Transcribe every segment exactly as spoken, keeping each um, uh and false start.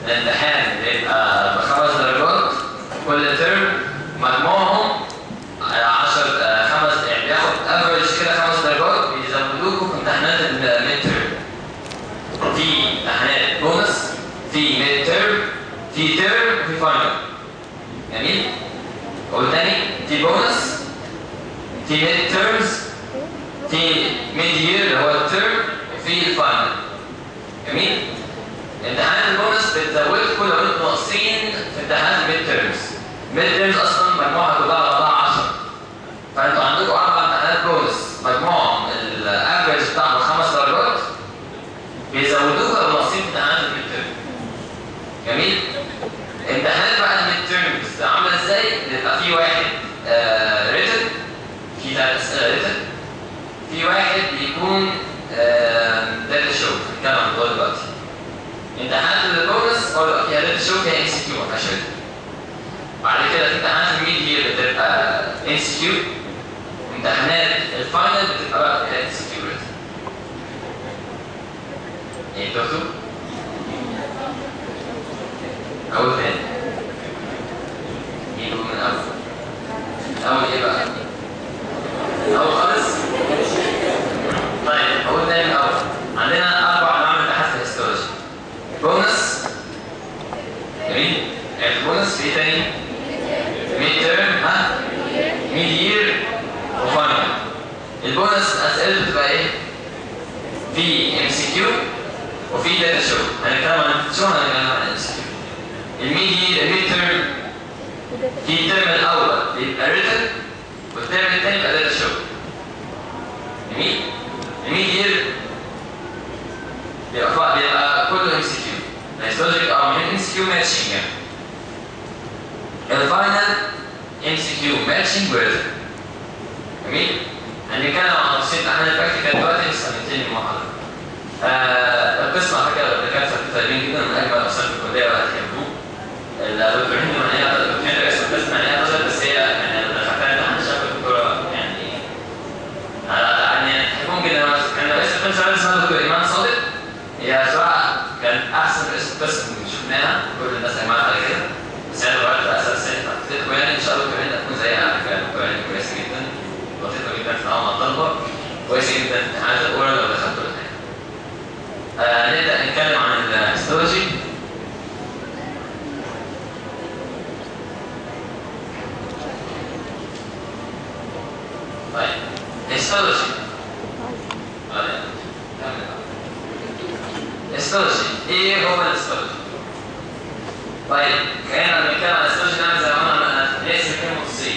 الامتحان بيبقى بخمس درجات كل ترم، مجموعهم عشر خمس يعني بياخد افريج كده خمس درجات، بيزودوكوا في امتحانات الميد ترم. في امتحانات بونص، في ميد ترم، في ترم، وفي فاينل. جميل؟ قول تاني، في بونص، في ميد ترمز، في ميد يير اللي هو الترم، وفي الفاينل. جميل؟ امتحانات البونص بتزودكم لو انتوا ناقصين في امتحانات الميد ترمز. الميد ترمز اصلا مجموعها كلها على بعضها عشرة. فانتوا عندكم اربع امتحانات بونص، مجموعهم الافريج بتاعهم خمس درجات، بيزودوكوا لو ناقصين في امتحانات الميد ترم. جميل؟ امتحانات بقى الميد ترمز عامله ازاي؟ بيبقى في واحد ريتن، في ثلاث اسئله ريتن، في واحد بيكون داتا شو هنتكلم عن الموضوع دلوقتي. امتحانات البونص برضه فيها داتا شو، فيها ام سي كيو ما فيهاش ريتن. بعد كده في امتحانات الميد يير بتبقى ام سي كيو، امتحانات الفاينل بتبقى بقى فيها ام سي كيو ريتن. ايه دكتور؟ أول تاني مين من أول؟ أول إيه بقى؟ أول خالص؟ طيب أول تاني من أول. عندنا أربع أنواع من امتحانات في الهيستولوجي. بونص. جميل؟ البونص في تاني؟ ميد تيرم، ها؟ ميد يير وفاينل. البونص أسئلته بتبقى إيه؟ في ام سي كيو وفي داتا شو. هنتكلم عن شو هنتكلم عن ام سي كيو. الميد يير الميد تيرم في الترم الاول بيبقى ريتن، والترم الثاني بيبقى داتا شو. جميل؟ الميد يير بيبقى بيبقى كله ام سي كيو. الهيستولوجي اه من ام سي كيو ماتشنج يعني. الفاينل ام سي كيو ماتشنج وريتن. جميل؟ هنتكلم عن تفاصيل امتحان البراكتيكال دلوقتي بس هنبتدي المحاضره. آه القسم على فكره الدكاتره طيبين جدا، من اجمل الاقسام في الكليه وهتحبوه. الدكتور هند معناها الدكتور هند رئيس القسم معناها بشر، بس هي يعني انا دخلتها امتحان شاف الدكتوره يعني يعني تحبهم جدا. كان رئيس القسم اسمها دكتور ايمان صادق، هي صراحه كانت احسن رئيس القسم شفناها، كل الناس اجمعت على كده. بس انا دلوقتي بقى اساس فاتتكم يعني ان شاء الله دكتور هند هتكون زيها على فكره. دكتور هند كويسه جدا، لطيفه جدا في التعامل مع الطلبه، كويسه جدا في امتحانات الاورال لو دخلتوا الحاجه. آه نبدا نتكلم عن الهيستولوجي. طيب هيستولوجي هيستولوجي ايه هو الهيستولوجي؟ طيب كأننا بنتكلم عن الهيستولوجي نعمل زي ما انا نقسم كلمة نصين.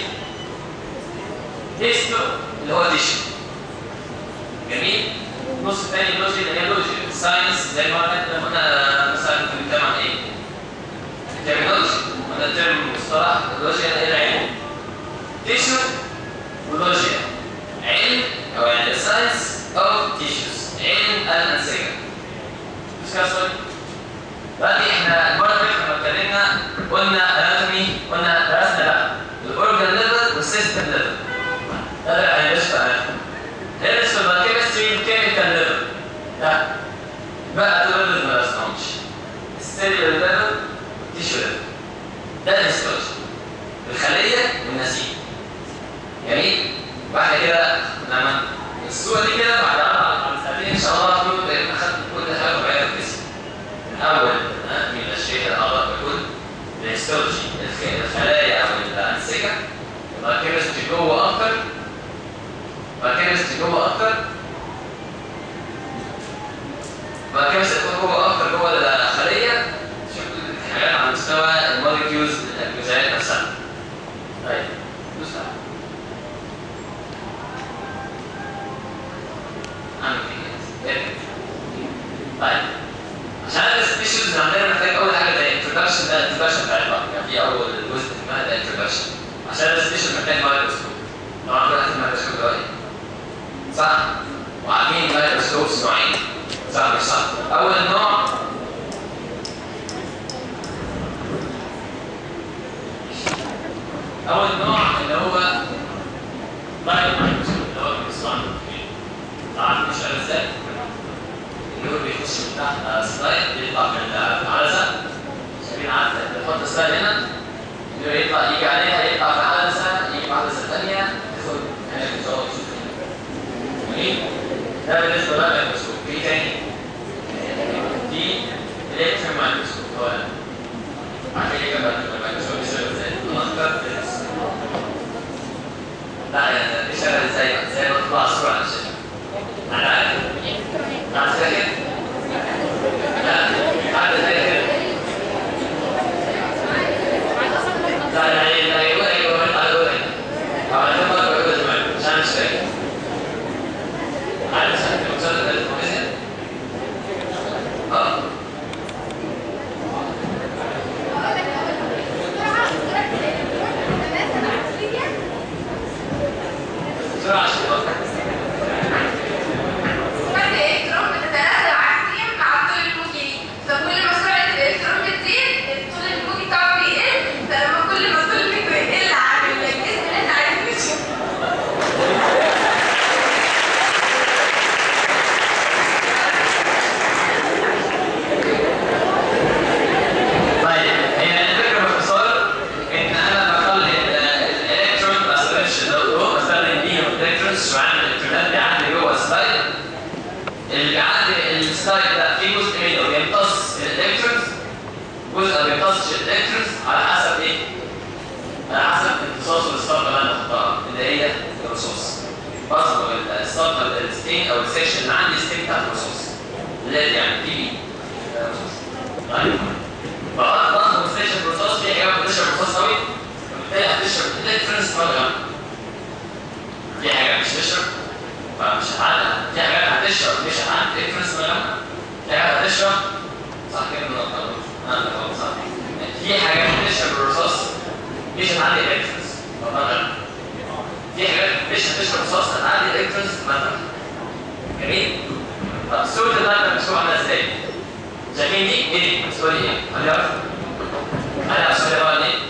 هيستو اللي هو تيشو. جميل؟ النص الثاني لوجي اللي هي لوجي ساينس، زي ما قلنا قلنا مثلا بنتكلم عن ايه؟ الترمينولوجي. قلنا الترم مصطلح اللوجيا اللي هي العلم. تيشو ولوجيا علم او يعني ساينس اوف تيشوز، علم الانسجه. مش كده صح؟ دلوقتي احنا المره اللي فاتت لما اتكلمنا قلنا اناتومي، قلنا درسنا بقى الاورجان ليفل والسيستم ليفل. ده بقى هندرس في اناتومي. هندرس في البايوكيمستري والكيميكال ليفل. لا بقى دول الليفل ما درسناهمش. السيلولر ليفل والتيشو ليفل. ده الهيستولوجي. الخليه والنسيج. جميل؟ بعد كده لما الصوره دي كده بعد اربع سنتين ان شاء الله هتكونوا اخدتوا كل حاجه طبيعيه في الجسم. الاول من الاشياء الاعضاء والكل، الهيستولوجي الخلايا او الانسجه، البايوكيمستري جوه اكتر، البايوكيمستري جوه اكتر، البايوكيمستري جوه اكتر جوه الخليه، شوفوا حاجات على مستوى الموليكيولز الجزيئات نفسها. طيب دوس طيب عشان ندرس التيشوز عندنا محتاج اول حاجه زي انتروداكشن. ده الانتروداكشن بتاع البطن، يعني في اول جزء اسمها ده انتروداكشن. عشان ندرس التيشوز محتاج مايكروسكوب. طبعا كل واحد الميكروسكوب دلوقتي صح؟ وعارفين الميكروسكوبس نوعين صح مش صح؟ اول نوع اول نوع اللي هو لايت مايكروسكوب اللي هو بيصنع عارف بيشتغل ازاي؟ النور بيخش من تحت سلايد بيطلع من العدسه السلايد هنا يطلع يجي عليها يطلع في عدسه يجي في عدسه ثانيه تاخد هنا ان شاء الله تشوف جميل. ده بالنسبه بقى للميكروسكوب. في تاني دي الكترون مايكروسكوب. هو عارفين ايه كمان الميكروسكوب بيشتغل ازاي؟ المنطقه لا يعني بيشتغل ازاي؟ ازاي ما تطلع صوره على الشاشه؟ انا عارف عارف كده؟ لا عارف زي كده. لا لا لا ايوه ايوه ايوه طبعا ده ما بقول زمان عشان مش فاهم. عارف سنه المسدس ده الموزن؟ اه بسرعه عشان على حسب ايه؟ على حسب امتصاص الصبغه اللي انا بحطها اللي هي الرصاص. بصبغ الصبغه الستين او السكشن اللي عندي ستين بتاعت الرصاص اللي هي يعني تي بي رصاص. طيب بصبغ السكشن الرصاص في حاجات بتشرب رصاص قوي وبالتالي هتشرب الكترونز صبغه. في حاجات مش تشرب فمش هتعدي، في حاجات هتشرب مش هتعدي الكترونز صبغه، في حاجات هتشرب صح كده من الغلط. انا غلط صح. في حاجات بتشرب الرصاص مش هتعدي الالكترونز مثلا. في حاجات مش هتشرب رصاص هتعدي الالكترونز مثلا. جميل؟ طب صورة اللايت مكتوب عاملة ازاي؟ شايفين دي؟ ايه دي؟ الصورة دي ايه؟ خليها واحدة. خليها الصورة بقى ايه؟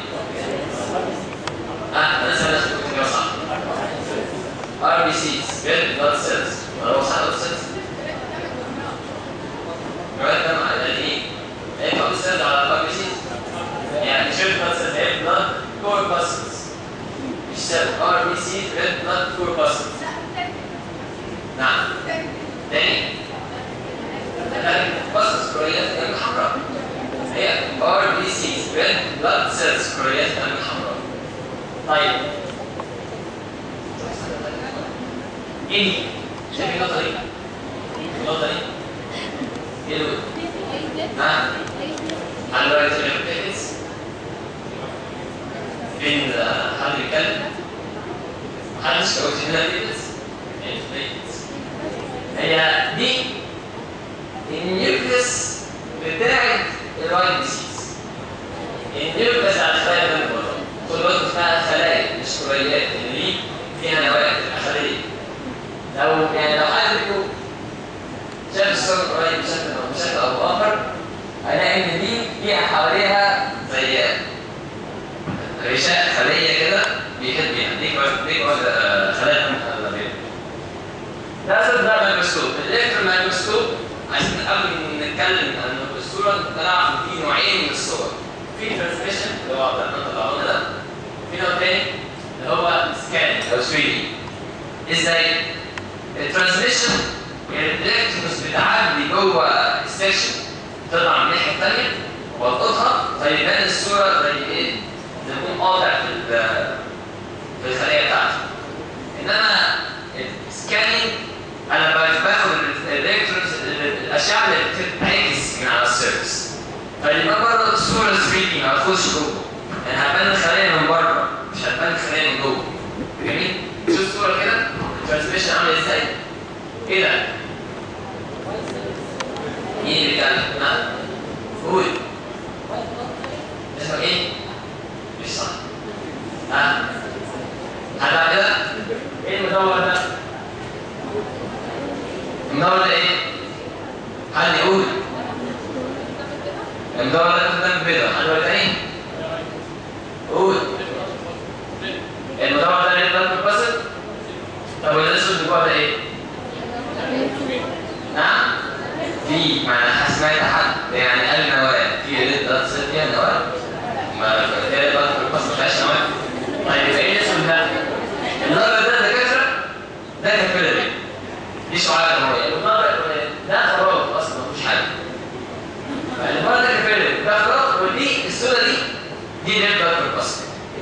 اه انا لسه لازم كنت جاوب صح. ار بي سيز red blood cells ولا هو صح blood cells؟ red دم على ايه؟ ايه blood cells على الار بي سيز؟ يعني شيرت بلاد هي بلاد كورباسلز مش سيل ار بي سي ريد بلاد كورباسلز. نعم تاني كورباسلز كريات دم حمراء هي ار بي سي ريد بلاد سيلز كريات دم حمراء. طيب ايه دي؟ شايف النقطة دي؟ النقطة دي؟ ايه دول؟ نعم على الرايت البيتس بين حد يتكلم محدش قلت هنا بيتس هي دي النيوكليس بتاعت الرايت ديسيز. النيوكليس على خلايا الدم برضه خد بالك اسمها خلايا مش كريات اللي دي فيها نواة تبقى خليه. لو يعني لو حد فيكم شاف الصورة قريب بشكل او بشكل او باخر هنلاقي ان دي فيها حواليها زي غشاء خليه كده بيحيط بيها. دي دي خلايا الدم. ده اساس بقى الميكروسكوب. الالكترون مايكروسكوب عشان قبل ما نتكلم عن الصوره نعرف ان في نوعين من الصور. في ترانسميشن اللي هو طلعنا ده، في نوع تاني اللي هو سكان او ثري دي. ازاي؟ الترانسميشن يعني الالكترونز بتعدي جوه السكشن تطلع من الناحيه الثانيه والقطها فيبان الصوره زي ايه؟ زي يكون قاطع في في الخليه بتاعتي. انما السكاننج انا باخد الالكترونز الاشعه اللي بتتعكس من على السيرفس فيبقى بره الصوره ثري دي ما تخش جوه، يعني هتبان الخلايا من بره مش هتبان الخلايا من جوه. جميل؟ شوف الصوره كده الترانسميشن عامل ازاي؟ ايه ده؟ مين اللي بيتكلم؟ ها؟ قول اسمك ايه؟ مش صح. ها؟ حد بعد كده؟ ايه المدور ده؟ المدور ده ايه؟ حد يقول المدور ده قدام بيضة. حد يقول تاني؟ قول المدور ده ريد بلاد كورباسل؟ طب والاسود اللي جوه ده ايه؟ نعم؟ في معنى سمعت حد يعني قال نواة في ريد بلاد سيل فيها نواة؟ ما هي بقى بس ما فيهاش نواه. طيب ايه الاسم ده؟ النهر ده دكاتره ده كابيلاري دي شعاع دمويه، والنهر ده فراغ اصلا مفيش حاجه. فالنهر ده كابيلاري ده فراغ، ودي السودا دي دي ريد بلاد كورباسكل.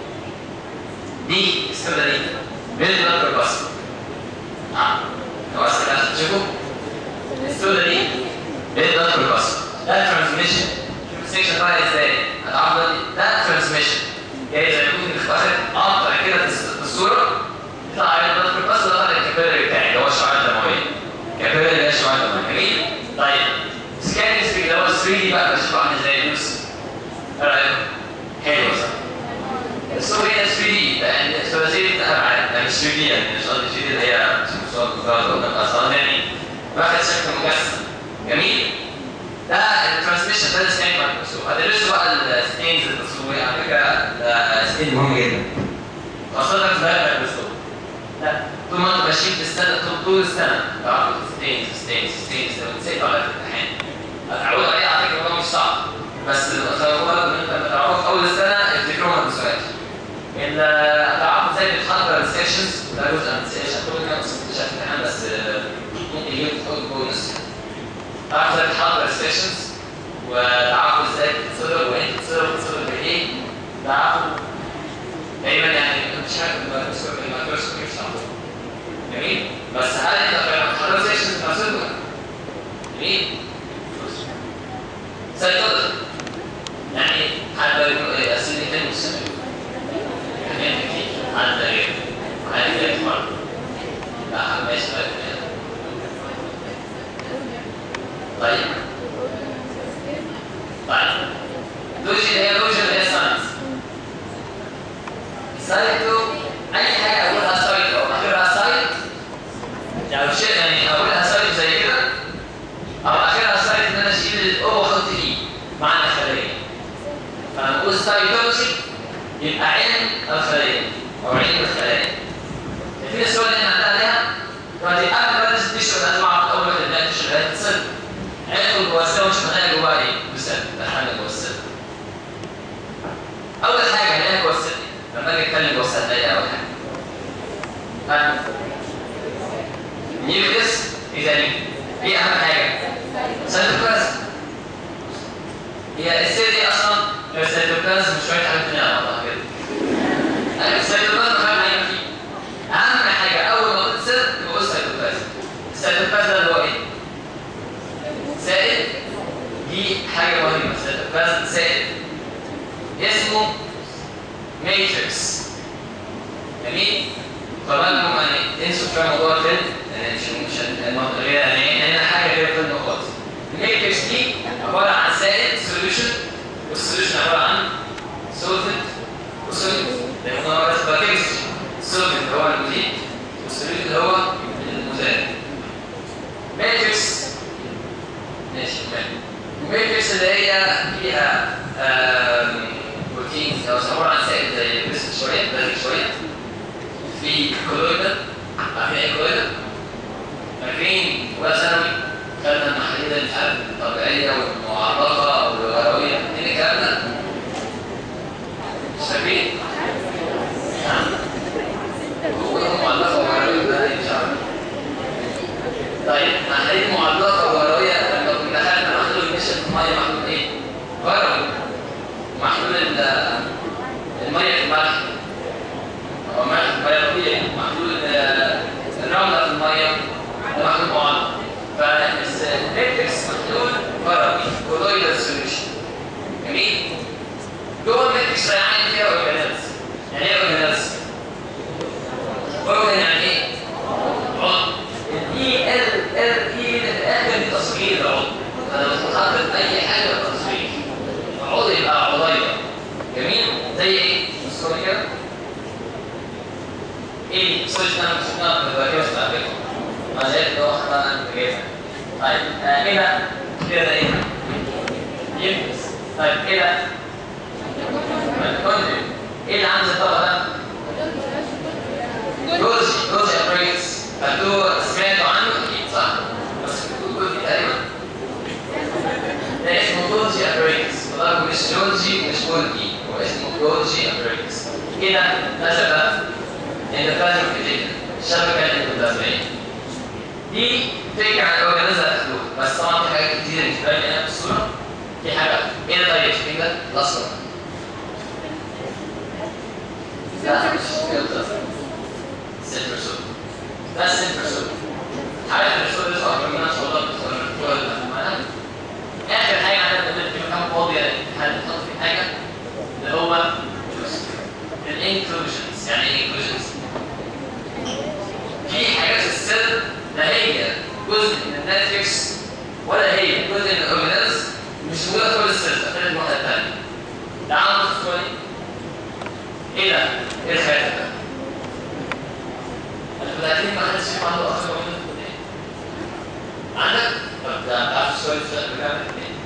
دي السودا دي ريد بلاد كورباسكل. اه خلاص كده عشان تشوفوا السودا دي ريد بلاد كورباسكل. ده ترانسميشن. السكشن بقى ازاي؟ هتعرفوا ده ترانسميشن. جاي زي ما يكون واخد قطع كده في الصوره يطلع على البلاد كورباسكل، ده طالع الكابيلاري بتاعي اللي هو الشعاع الدمويه. كابيلاري ده الشعاع الدمويه. جميل؟ طيب سكاننج سبيك اللي هو ثري دي بقى بشوفه عامل ازاي بص. ايه رايكم؟ حلو صح؟ الصوره هي ثري دي لان الثلاثيه بتاعها معايا يعني ثري دي يعني مش قصدي ثري دي اللي هي صور مجرد قدام اصلا يعني واخد شكل مجسم. جميل؟ ده الترانسميشن ده السكاننج مايكروسكوب. هتدرسوا بقى الستينز التصويريه على فكره ده ستين مهم جدا. خاصه في بقى الميكروسكوب. لا طول ما انتوا ماشيين في السنه طول السنه تعرفوا ستينز ستينز ستينز بتسيطروا على الامتحان. هتعودوا عليه على فكره الموضوع مش صعب. بس خلوا بالكم ان انت لما تعرفوا في اول السنه افتكروها ما تنسوهاش. ان هتعرفوا ازاي بتحضر السكشنز ده جزء من السكشن كل كده بس مش امتحان بس ممكن يجيب بونس. تعرفوا ازاي بتحضر السكشنز وتعرفوا ازاي بتتصرف وانت بتتصرف بتتصرف بايه. تعرفوا دايما يعني مش عارف الميكروسكوب مش صعب. جميل؟ بس هل انت لما بتحضر سكشنز بتحصلها؟ جميل؟ سيطرة يعني حد يقول ايه اسئله تاني والسنه يعني كتير حد غير حد غير مرة لا حد ماشي طيب. طيب طيب لوجي اللي هي لوجي اللي هي ساينس. سايتو اي حاجه اقولها سايت او اخرها سايت يعني شيء يعني اقولها سايت زي كده او اخرها سايت ان انا اشيل الاو واحط اي معنى خليه. فلما نقول سايتولوجي يبقى علم الخليه او علم الخلايا. في السؤال اللي احنا عندنا عليها دلوقتي قبل ما ندرس التشر لازم اعرف اول واحد ده التشر ده اتصل عرفوا جوه السيل مش معناها جوه ايه؟ بسد دخلنا جوه السيل. اول حاجه هنلاقيها جوه السيل لما اجي اتكلم جوه السيل ايه اول حاجه؟ ها؟ نيوكليس ايه تاني؟ ايه اهم حاجه؟ سيتوبلازم. هي السيل دي اصلا السيتوبلازم مش شويه حاجات ثانيه على بعضها كده. السيتوبلازم فاهم حاجه فيه. اهم حاجه اول ما تقول سيل تقول السيتوبلازم. السيتوبلازم ده اللي هو ايه؟ سائل. دي حاجه مهمه. السيتوبلازم سائل اسمه ماتريكس. جميل؟ طبعا هم يعني تنسوا شويه موضوع الفيلم يعني مش مش غير يعني هنا حاجه غير الفيلم خالص. الماتريكس دي عباره عن سائل سوليوشن والسوليوشن عباره عن سولفنت وسوليوت. لان هو بس باكيكس السولفنت هو المزيد والسوليوت اللي هو المزاد. ماتريكس ماشي ماشي. الماتريكس اللي هي فيها بروتينز او عباره عن سائل زي بس شويه بس شويه. في كولويدال عارفين ايه كولويدال؟ فاكرين ولا ثانوي خدنا المحاليل اللي مش عارف الطبيعيه والمعرضه والغرويه ايه الكلام ده؟ مش فاكرين؟ نعم هو معلقه وغرويه ده مش عارف. طيب محاليل معلقه وغرويه لما كنا دخلنا محلول النشا في الميه محلول ايه؟ غروي. محلول الميه في الملح هو ملح الميه طبيعي. محلول الرمله في الميه ده محلول معلق. فالماتريكس محلول غروي كولويدال سوليوشن. جميل؟ جوه الماتريكس يعني فيها اورجانيلز. يعني ايه اورجانيلز؟ اورجان يعني ايه؟ عضو. الاي ال ال اي في الاخر دي تصغير العضو. فلما تتحط في اي حاجه تصغير عضو يبقى عضية. جميل؟ زي ايه؟ بصوا كده ايه سوليوشن انا شفناها في الفيروس بتاع فكره ما زالت هو اخطاء انا جايبها. طيب آه كده كده ايه؟ يلبس. طيب كده ميتوكوندريا. ايه اللي عند الطبق ده؟ جوزي جوزي ابريتس. خدتوه سمعتوا عنه اكيد صح؟ بس كنتوا جوزي تقريبا ده اسمه جوزي ابريتس. والله مش مش جولجي مش جولجي، هو اسمه جولجي امبريكس. كده نشأت اندوبلازميك ريتيكولم، الشبكه الاندوبلازميه. دي فكره عن الاورجانيزم الفلو، بس طبعا في حاجات كتير مش باينه هنا في الصوره. في حاجه ايه ده؟ طيب شايفين ده؟ الاصفر لا مش فلتر سنترسول، ده السنترسول. حاجه السنترسول لسه اكتر منها ان شاء الله بتقول اخر حاجه عندنا بنعمل في مكان فاضي حد يحط فيه حاجه اللي هو الانكلوجنز. يعني ايه انكلوجنز؟ في حاجات في السيل لا هي جزء من الناتريكس ولا هي جزء من الاورجانيزم، مش موجوده في كل السيل، اختلف من واحده ثانيه. ده عامل الصوري ايه ده؟ ايه الخاتم ده؟ الفلاتين ما حدش فيهم عنده اكثر من اثنين. عندك؟ طب ده تعرف السؤال بكام اثنين؟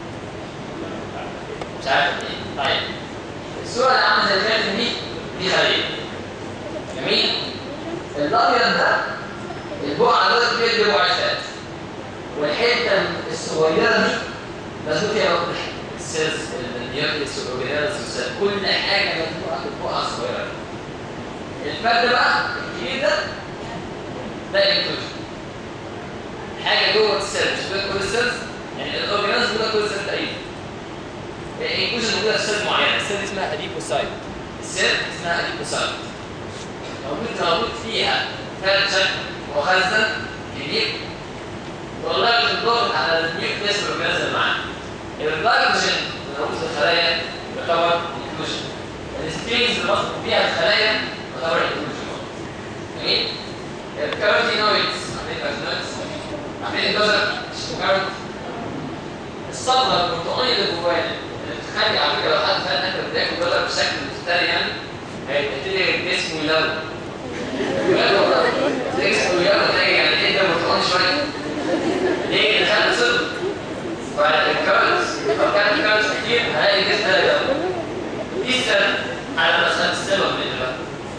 مش عارف ايه. طيب الصوره اللي عامله زي الخاتم دي دي خليه. جميل؟ الابيض ده البقعه اللي فيها دي بقعتات، والحته الصغيره دي مزنوق فيها السيلز النيوكليس والاورجانيزمز، كل حاجه مزنوقه في البقعه الصغيره. الفرد بقى الكبير ده ده الانكلوجن. حاجه جوه السيل مش جوه كل السيلز، يعني الاورجانيزم جوه كل السيل تقريبا. الانكلوجن موجوده في سيل معينه، السيل اسمها اديبوسايت. السيل اسمها اديبوسايت. موجود موجود فيها ثلاث شكل مخزن كبير، والله بتضغط على النيوكليس والاورجانيزم اللي معاه. الجلايكوجين اللي موجود في الخلايا يعتبر انكلوجن. السترينجز اللي مصدر فيها الخلايا تعتبر انكلوجن. جميل؟ الكاروتينويدز، عارفين الكاروتينويدز؟ عارفين الجزر؟ الكاروت؟ الصبغه البرتقانيه اللي جواها اللي بتخلي على فكره لو حد فعلا اكل بياكل جزر بشكل مختلف يعني هيبتدي جسمه يلون. يلون جسمه يلون تلاقي يعني ايه ده برتقاني شويه. ليه؟ اللي خلى صبغ. فالكاروتس لو كانت الكاروتس كتير هلاقي الجسم ده يلون. دي السبب على مسألة السبب من دلوقتي.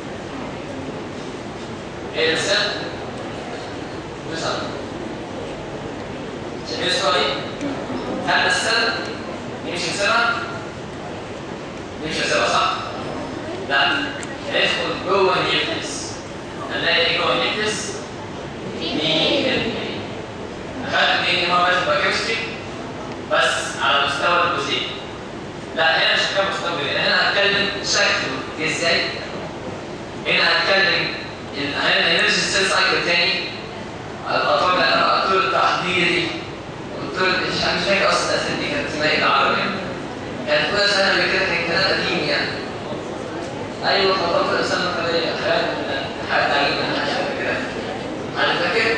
ايه السبب؟ مثلا شايفين الصورة دي؟ هل السبب يمشي بسبب؟ يمشي بسبب صح؟ لا، هيدخل جوه النيوكليس. هنلاقي ايه جوه النيوكليس؟ دي ان ايه. اخدت دي ان ايه مرة في البايوكيمستري بس على مستوى الجزيء. لا هنا مش هتكلم مستوى الجزيء، هنا هتكلم شكله ازاي؟ هنا هتكلم هنا الانرجي سيل سايكل تاني، الاطوار الاطوار التحضيري والطول مش مش فاكر اصلا الاسئله دي كانت اسمها ايه بالعربي يعني. كانت كل سنه كده كان كلام قديم يعني. ايوه خطوات الانسان الخليه خيال حاجات عجيبه كده. انا فاكر؟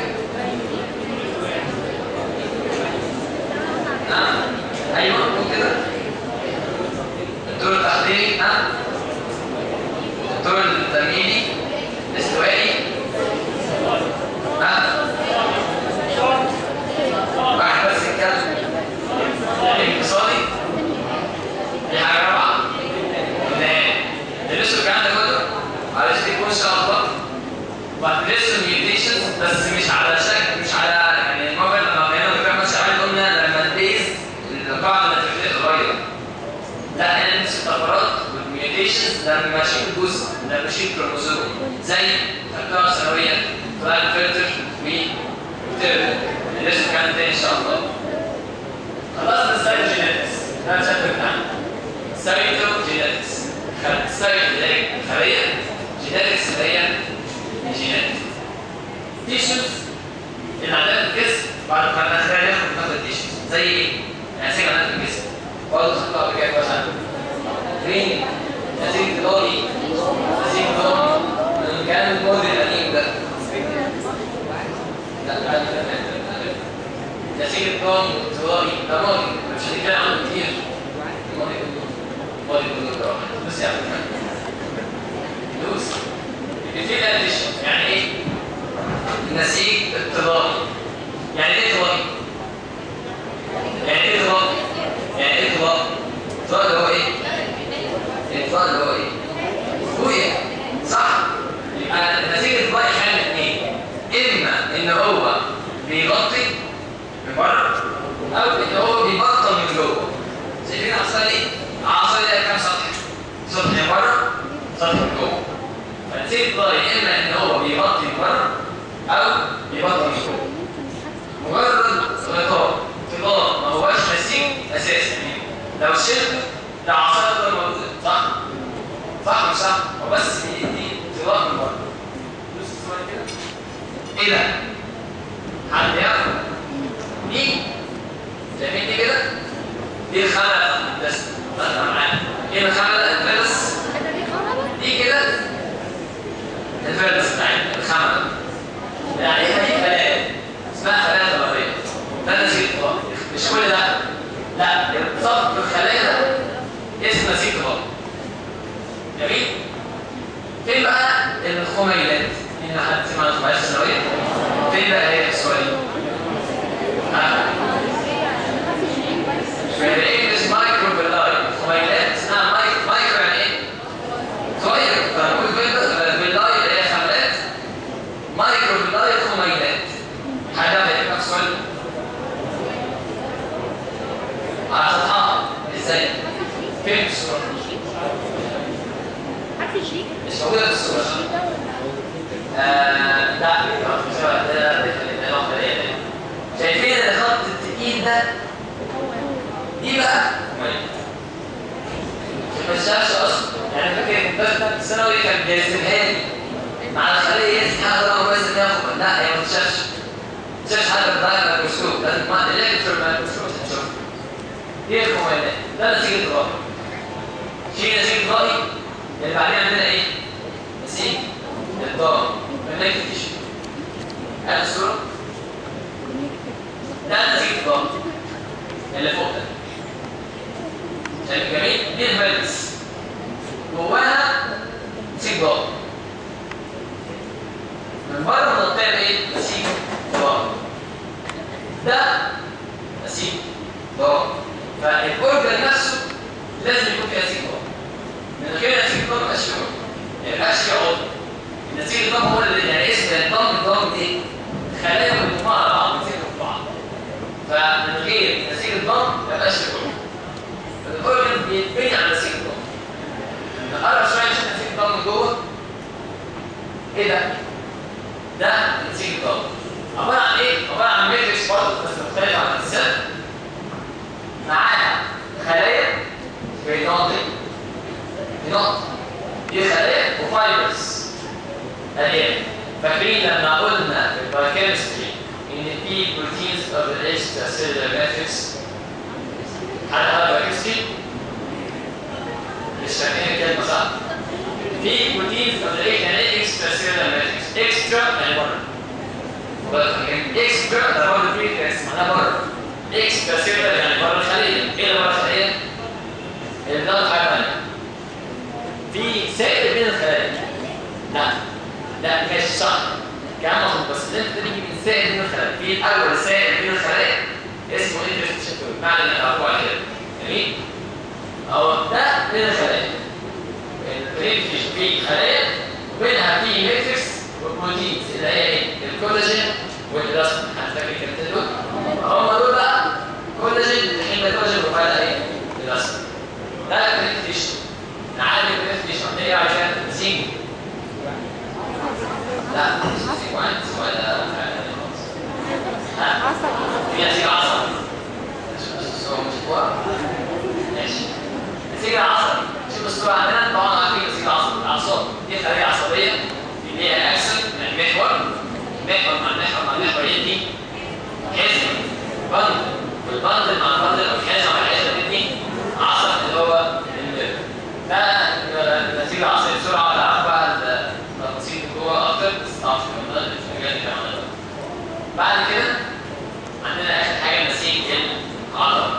نعم ايوه ممكن كده. الطول التحضيري ها؟ الطول التمهيدي الاستوائي ها؟ واحد بس يتكلم. الاقتصادي دي حاجه رابعه. تدرسوا الكلام ده كله على شكل ان شاء الله، وهتدرسوا الميوتيشنز بس مش على شكل مش على يعني الموقع لما بقينا بنتكلم مش على قلنا لما البيز القاعده النتيجيه قريبه. لا انا بندرس الطفرات والميوتيشنز لما ماشيين الجزء لما ماشيين كروموزوم زي الخلطه الثانويه فلاج فلتر وتيربل. ندرسوا الكلام ده ان شاء الله. خلصنا السايتوجينيتكس ده الشابتر بتاعنا. سايتوجينيتكس السايت اللي هي الخليه، جينيتكس اللي هي الجينات. تيشوز اللي عندنا في الجسم بعد ما خدنا خلينا ناخد ناخد تيشوز زي ايه؟ يعني سيجا عندنا في الجسم برضه خدتها قبل كده مثلا رين نتيجه دوري نتيجه دوري من كلام الموديل القديم ده. لا لا نتيجه دوري دوري ده موديل مش هنتكلم عنه كتير. موديل موديل كله بس يعني فلوس بتفيد الاديشن. يعني ايه؟ نسيج اضطراري. يعني ايه اضطراري؟ يعني ايه اضطراري؟ يعني ايه اضطراري؟ اضطراري اللي هو ايه؟ الاضطراري اللي هو ايه؟ رؤية صح؟ يبقى النسيج الاضطراري حاجة من اثنين، اما ان هو بيغطي من بره او ان هو بيبطل من جوه. زي شايفين العصايه دي؟ العصايه دي كام سطح؟ سطح من بره سطح من جوه. فالسيت لاين اما ان هو بيغطي من بره او بيغطي من جوه. مجرد غطاء غطاء ما هواش نسيج اساسي، يعني لو شلت ده عصايه تفضل موجوده صح؟ صح مش صح؟ هو بس بيدي غطاء من بره. بص الصوره كده. ايه ده؟ حد يعرف؟ دي شايفين دي كده؟ دي الخلقه بس انا معاك. ايه الخلقه الفلس؟ دي كده الفلس بتاعتنا الخمله. يعني ايه دي خلايا؟ اسمها خلايا طبيعيه. ده نسيج طبيعي. مش كل ده. لا الصف الخلايا ده اسمه نسيج طبيعي. جميل؟ فين بقى الخميلات؟ مين حد سمع عن الخميلات الثانويه؟ فين بقى هي السؤال؟ ها؟ الانجلش مايكروفيلاي خميلات اسمها مايكرو مايكرو يعني ايه؟ صغير فنقول فيلاي اللي هي خملات مايكروفيلاي خميلات. حد هيفهم السؤال؟ على سطحها ازاي؟ فين في الصورة؟ مش موجودة في الصورة. آه لا مش موجودة ده ده شايفين الخط التقيل ده؟ دي بقى ما تشافش اصلا. يعني فاكر الدكتور الثانوي كان بيرسمها لي مع الخليه يرسم حاجه بقى كويس ان ياخد. لا هي ما تشافش ما تشافش حاجه بالدايره الميكروسكوب. لازم ما الالكترون ميكروسكوب تشوف. دي الخميلات ده نسيج الضوئي. شيل نسيج الضوئي اللي بعدين عندنا ايه؟ نسيج الضوئي كونكتيف تيشو. هذه الصوره ده نسيج الضوئي اللي فوق ده. شايف جميل؟ دي الفالس جواها نسيج ضوئي. من بره مغطيه بايه؟ نسيج ضوئي. ده نسيج ضوئي. فالاورجن نفسه لازم يكون فيه نسيج ضوئي. من غير نسيج ضوئي ما يبقاش فيه اورجن. ما يبقاش فيه عضو. النسيج الضوئي هو اللي يعني اسم الضم الضم ايه؟ خلايا مجموعه على بعض بتسيبوا في بعض. فمن غير نسيج الضم ما يبقاش فيه اورجن. الأورجن بيتبني على نسيج الضم. نقرب شوية نشوف نسيج الضم من جوه. إيه ده؟ ده نسيج الضم. عبارة عن إيه؟ عبارة عن ماتريكس برضه بس مختلفة عن الإنسان. معاها خلايا بيناطي. بيناطي. دي خلايا وفايبرز. ألياف. فاكرين لما قلنا في البايوكيمستري إن في بروتينز أوف ذا إكسترا سيلولار ماتريكس. على هذا الكيستي مش فاهمين الكلمه صح؟ في بروتين فبريك يعني ايه اكسترا سيلولار ماتريكس؟ اكسترا يعني بره. اكسترا ده برضه بريفكس معناها بره. اكسترا سيلولار يعني بره الخليه. ايه اللي بره الخليه؟ اللي ده حاجه ثانيه. في سائل بين الخلايا. لا لا مش صح. كلام مظبوط بس انت تيجي من سائل بين الخلايا. في الاول سائل بين الخلايا اسمه انترستيشن معنى انك تعرفوه على كده. جميل؟ اهو ده بين الخلايا. البريفيش في خلايا وبينها في ماتريكس وبروتينز اللي هي ايه؟ الكولاجين والالاستين. هتفكر الكلمتين دول؟ هم دول بقى كولاجين الحين ده كولاجين وبعدها ايه؟ الالاستين. ده البريفيش. نعالج البريفيش عندنا على كده نسيج. لا مش نسيج واحد ولا ها؟ في نسيج عصبي. ماشي. نسيج العصبي. شوف الصورة عندنا طبعا عارفين نسيج العصبي. الأعصاب دي خلية عصبية ليها أكسل يعني محور. محور مع محور مع محور يدي حزمة بندل. والبندل مع البندل أو الحزمة مع الحزمة تدي عصب اللي هو النيرف. ده نسيج العصبي بسرعة ولا عارف بقى التفاصيل جوه أكتر بس تعرف في الحاجات اللي عملها. بعد كده عندنا آخر حاجة نسيج العضلة.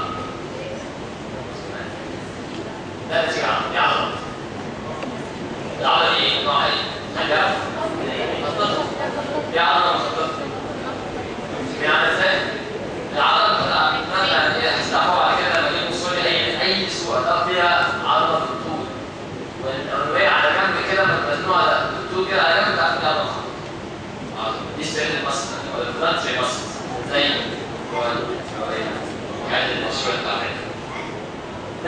ده نسيج العضلة. دي عضلة. العضلة دي ايه؟ نوعها ايه؟ حاجة مخططة. دي عضلة مخططة. يعني عاملة ازاي؟ العضلة مثلا هتستعملوا على كده لما تجيبوا صورة أي أي صورة فيها عضلة في الطول. والأنوية على جنب كده مجموعة ده الطول كده على جنب تعرف إنها عضلة. عضلة. دي ستريت ماسل أو الفلانتري ماسل. زي هو الحاجات اللي الشوية بتاعتها.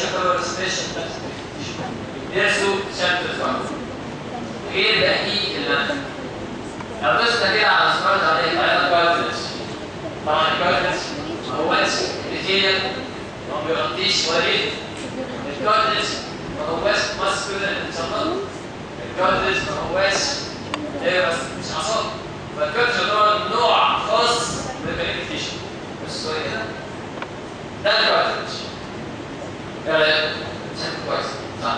يعتبر سبيشال درسوا شابتر واحد غير باقي المنهج. لو دوسنا كده على سمارت عليه على الكارتج، طبعا الكارتج ما هوش ريتيل ما بيغطيش وريد، الكارتج ما هوش ماسكولار انشطات، الكارتج ما هوش ايه بس مش عصب، فالكارتج يعتبر نوع خاص من الكونكتيشن. بصوا كده ده الكارتج. ايه رايك؟ شكله كويس صح؟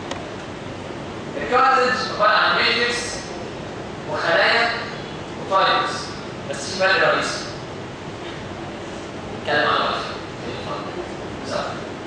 الكارتج عباره عن ماتريكس وخلايا وفايبرز، بس في فرق رئيسي. نتكلم عن واحد. صح.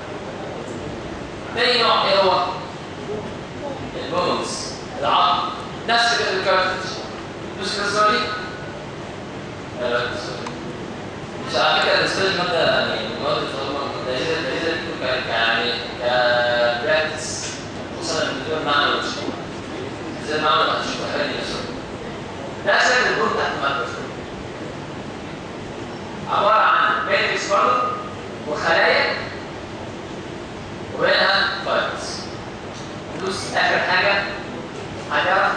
تاني نوع ايه هو؟ البونز، العظم، نفس كده الكارتج. بص كده الصورة دي؟ لا لا الصورة دي. مش على فكرة الستيج مادة يعني مواد لذيذة لذيذة يعني كبراكتس، خصوصا بالنسبة للمعنى والمشروع. زي المعنى والمشروع حاجة دي نفسها. ده شكل البون تحت الميكروسكوب. عبارة عن ماتريكس برضه وخلايا وبينها فايبرز. ندوس آخر حاجة هتعرف؟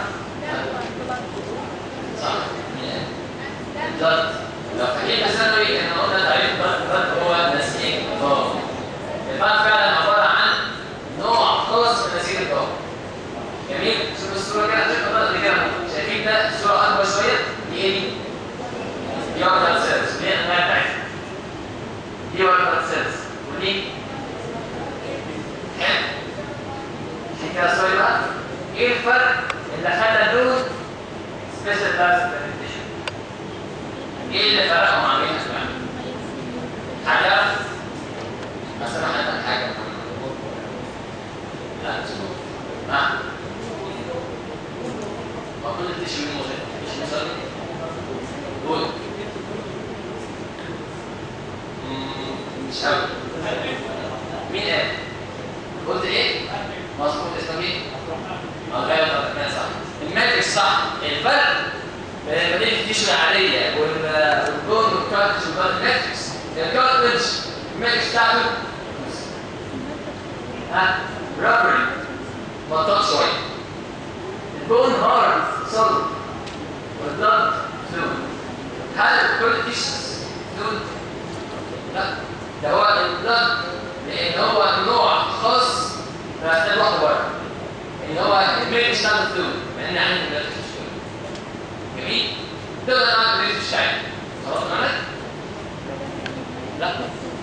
صح. البلد. لو فاكرين في ثانوي احنا قلنا تعريف البلد، البلد هو نسيج الضوء. البلد فعلا عبارة عن نوع خاص من نسيج الضوء. جميل؟ شوف الصورة كده شوف اللي كده شايفين ده الصورة أكبر شوية دي إيه دي؟ دي واحد بلاد سيلز، دي الأنواع بتاعتها. دي واحد بلاد سيلز ودي حلو. عشان كده السؤال بقى إيه الفرق اللي خلى دول سبيشال كلاس برزنتيشن؟ إيه اللي فرقهم عن بقية الأنواع؟ هتعرف؟ مثلا هنعمل حاجة لا تشوف نعم كل التشويه مختلف مش مثلا قول مش قوي مين قال؟ قلت ايه؟ مظبوط اسمك ايه؟ غير طبعا صح الماتريكس صح. الفرق بين مدينة التشويه العادية والبون والكارتج والماتريكس الكارتج الماتريكس بتاعته ها رابري مطاط شوية، البون هارد صلب والبلد فلويد. هل كل تيشوز فلويد؟ لا، ده هو البلد لان هو نوع خاص محتاج واحد بره ان هو الميل بيشتغل فلويد مع ان عندي بلد مش فلويد. جميل؟ تقدر نعمل بريد مش عادي خلاص معاك؟ لا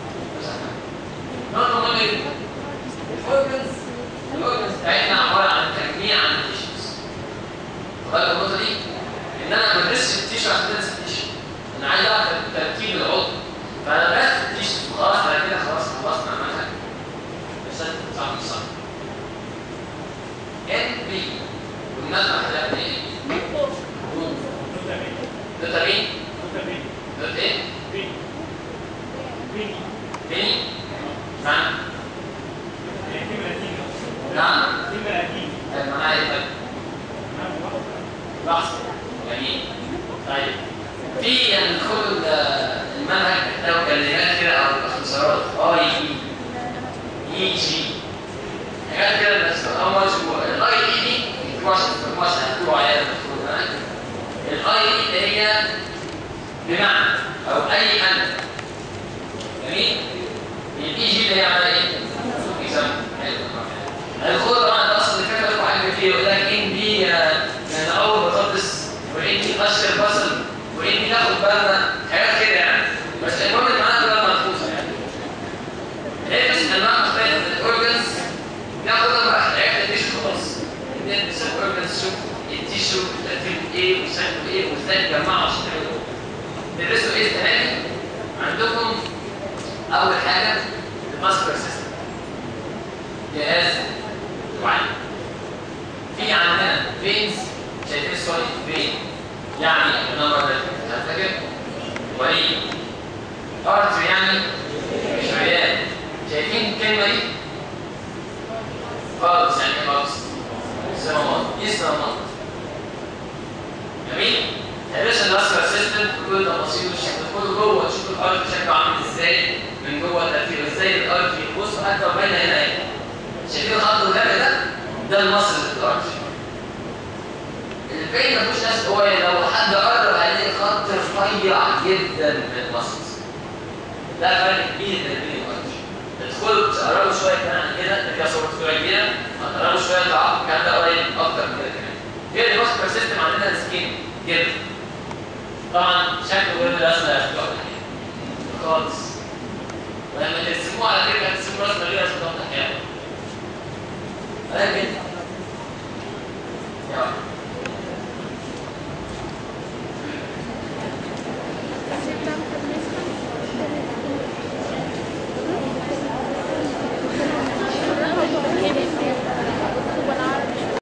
نقطة مهمة جدا الاورجنز الاورجنز بتاعتنا عبارة عن تجميع عن التيشوز. غير النقطة دي إن أنا ما بدرسش التيشو عشان أدرس التيشو، أنا عايز أعرف ترتيب العضو، فأنا درست التيشو وخلاص على كده خلاص خلصنا المنهج. بس صح مش صح؟ إن بي والنسبة هتلاقي إيه؟ نقطة مين؟ نقطة إيه؟ بي بي نعم نعم معناها إيه طيب؟ لحظة جميل. طيب في ندخل المنهج بتاعه كلمات كده او اختصارات اي اي جي حاجات كده بس اول الاي اي دي مش مش هتقولوا عليها المفروض الاي اي هي بمعنى او اي ان. جميل. الاي جي اللي هي عملها ايه؟ اكزامبل. الخوض طبعا ده اصلا الفكره اللي حاجه فيه يقول لك ان دي من اول بطاطس واني قشر بصل واني ناخد بالنا حاجات كده يعني. بس المهم المعنى كلها ملحوظه يعني. ندرس انواع مختلفه من الاورجنز ناخدها بقى حاجات التيشو خلاص. ندرس الاورجنز شوف التيشو ترتيبه ايه وشكله ايه وازاي نجمعه عشان نعمله. ندرسوا ايه السنه دي؟ عندكم اول حاجه الماسكولار سيستم. جهاز وعي. في عندنا فينز شايفين الصوره دي فين؟ يعني النمبر ده هتفكر ولي ارتري يعني شريان. شايفين الكلمه دي؟ خالص يعني خالص صمامات دي صمامات. جميل؟ هندرس الماسكولار سيستم بكل تفاصيله تدخلوا جوه تشوفوا الارتري شكله عامل ازاي من جوه ترتيبه ازاي الارتري. بصوا حتى باينه هنا اهي ده المصل الارش. الفين ما فيهوش نفس، هو لو حد قرب هيلاقي خط رفيع جدا من المصل. ده فرق كبير بين الفين والارش. تدخلوا تقربوا شويه كمان عن كده، ده كده صوره شويه كبيره، هتقربوا شويه تعرفوا الكلام ده قريب اكتر من كده كمان. هي دي ماسكر سيستم عندنا السكين كده. طبعا شكله غير الرسمه يا اخوان خالص. ولما ترسموه على فكره هترسموا رسمه غير رسمه احيانا. ولكن